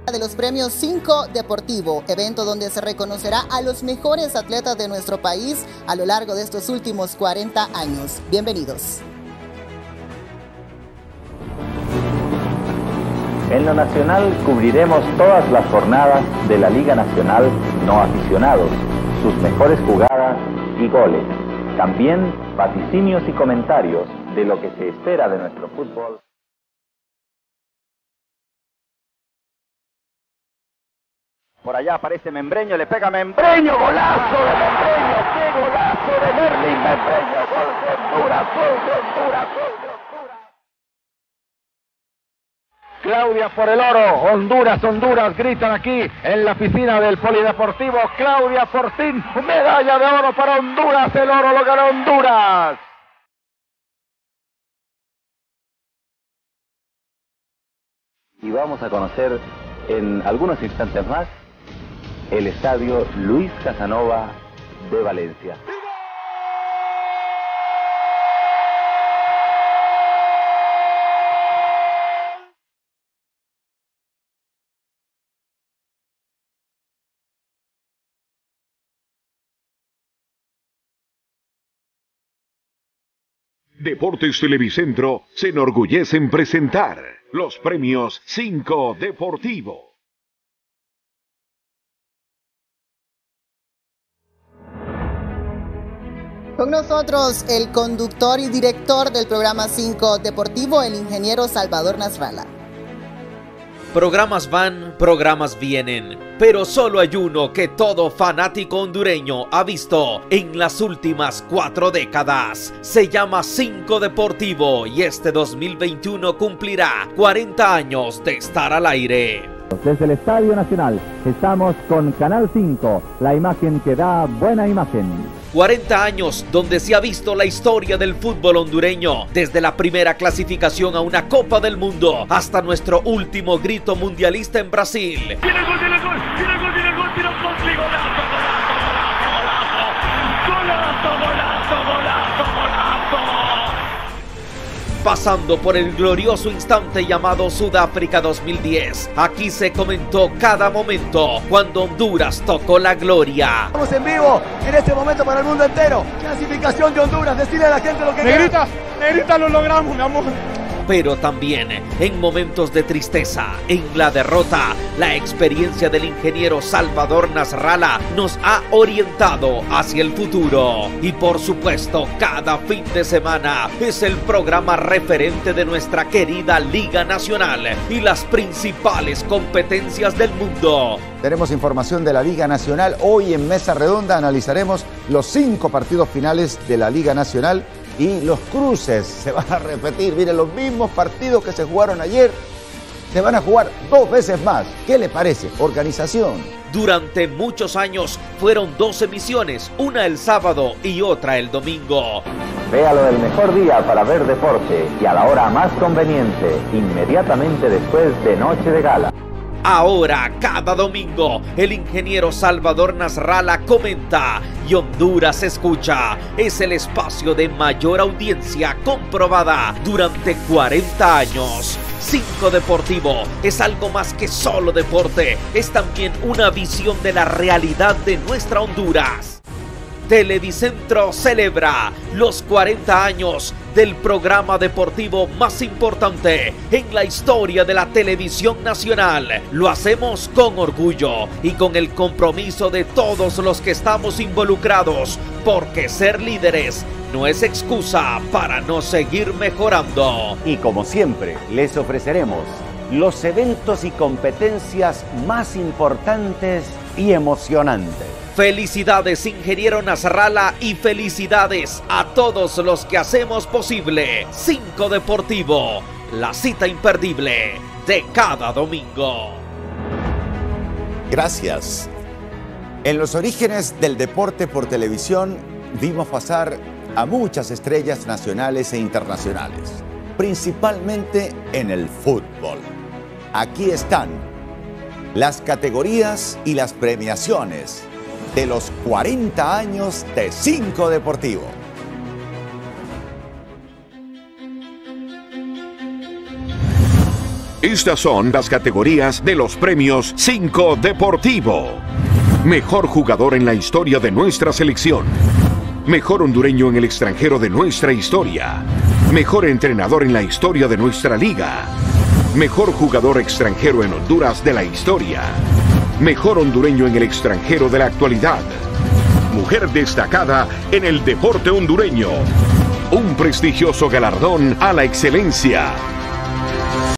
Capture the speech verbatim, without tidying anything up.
de los premios cinco Deportivo, evento donde se reconocerá a los mejores atletas de nuestro país a lo largo de estos últimos cuarenta años. Bienvenidos. En lo nacional cubriremos todas las jornadas de la Liga Nacional No Aficionados, sus mejores jugadas y goles. También vaticinios y comentarios de lo que se espera de nuestro fútbol. Por allá aparece Membreño, le pega Membreño, golazo de Membreño, qué golazo de Merlin Membreño, gol de Honduras, gol de Honduras, gol de Honduras. Claudia por el oro, Honduras, Honduras, gritan aquí en la piscina del Polideportivo. Claudia por fin, medalla de oro para Honduras, el oro lo ganó Honduras. Y vamos a conocer en algunos instantes más el estadio Luis Casanova de Valencia. Deportes Televicentro se enorgullece en presentar los premios cinco Deportivo. Con nosotros el conductor y director del programa cinco Deportivo, el ingeniero Salvador Nasralla. Programas van, programas vienen, pero solo hay uno que todo fanático hondureño ha visto en las últimas cuatro décadas. Se llama cinco Deportivo y este dos mil veintiuno cumplirá cuarenta años de estar al aire. Desde el Estadio Nacional estamos con Canal cinco, la imagen que da buena imagen. cuarenta años donde se ha visto la historia del fútbol hondureño, desde la primera clasificación a una Copa del Mundo hasta nuestro último grito mundialista en Brasil. ¡Tiene el gol, tiene el gol! ¡Tiene el gol, tiene el gol! ¡Tiene el gol! ¡Golazo, golazo, golazo! ¡Golazo, golazo, golazo, golazo! Pasando por el glorioso instante llamado Sudáfrica dos mil diez, aquí se comentó cada momento cuando Honduras tocó la gloria. Estamos en vivo en este momento para el mundo entero. Clasificación de Honduras, decirle a la gente lo que Negrita, Negrita, lo logramos, mi amor. Pero también en momentos de tristeza, en la derrota, la experiencia del ingeniero Salvador Nasralla nos ha orientado hacia el futuro. Y por supuesto, cada fin de semana es el programa referente de nuestra querida Liga Nacional y las principales competencias del mundo. Tenemos información de la Liga Nacional. Hoy en Mesa Redonda analizaremos los cinco partidos finales de la Liga Nacional y los cruces se van a repetir. Miren, los mismos partidos que se jugaron ayer se van a jugar dos veces más. ¿Qué le parece? Organización. Durante muchos años fueron dos emisiones, una el sábado y otra el domingo. Véalo el mejor día para ver deporte y a la hora más conveniente, inmediatamente después de Noche de Gala. Ahora, cada domingo, el ingeniero Salvador Nasralla comenta y Honduras escucha. Es el espacio de mayor audiencia comprobada durante cuarenta años. cinco Deportivo es algo más que solo deporte, es también una visión de la realidad de nuestra Honduras. Televicentro celebra los cuarenta años del programa deportivo más importante en la historia de la televisión nacional. Lo hacemos con orgullo y con el compromiso de todos los que estamos involucrados, porque ser líderes no es excusa para no seguir mejorando. Y como siempre, les ofreceremos los eventos y competencias más importantes y emocionantes. Felicidades, ingeniero Nasralla, y felicidades a todos los que hacemos posible cinco Deportivo, la cita imperdible de cada domingo. Gracias. En los orígenes del deporte por televisión vimos pasar a muchas estrellas nacionales e internacionales, principalmente en el fútbol. Aquí están las categorías y las premiaciones de los cuarenta años de cinco Deportivo. Estas son las categorías de los premios cinco Deportivo. Mejor jugador en la historia de nuestra selección. Mejor hondureño en el extranjero de nuestra historia. Mejor entrenador en la historia de nuestra liga. Mejor jugador extranjero en Honduras de la historia. Mejor hondureño en el extranjero de la actualidad. Mujer destacada en el deporte hondureño. Un prestigioso galardón a la excelencia.